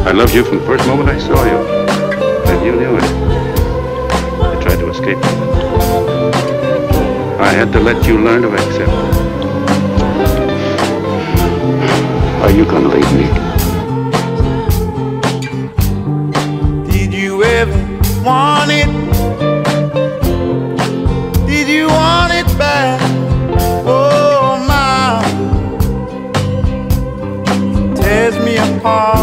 I loved you from the first moment I saw you. And you knew it. I tried to escape from it. I had to let you learn to accept it. Are you gonna leave me? Did you ever want it? Did you want it back? Oh my, tears me apart.